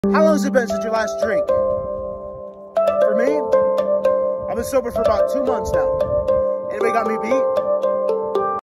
How long has it been since your last drink? For me, I've been sober for about 2 months now. Anybody got me beat?